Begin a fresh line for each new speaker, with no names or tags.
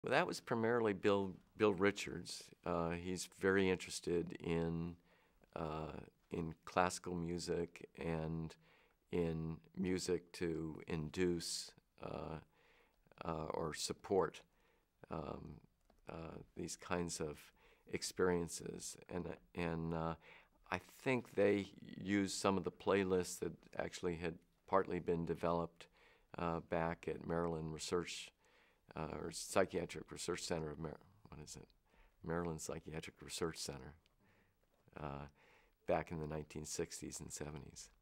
Well, that was primarily Bill Richards. He's very interested in classical music and in music to induce or support um, these kinds of experiences, and I think they used some of the playlists that actually had partly been developed back at Maryland Research or Psychiatric Research Center of Maryland Psychiatric Research Center back in the 1960s and 70s.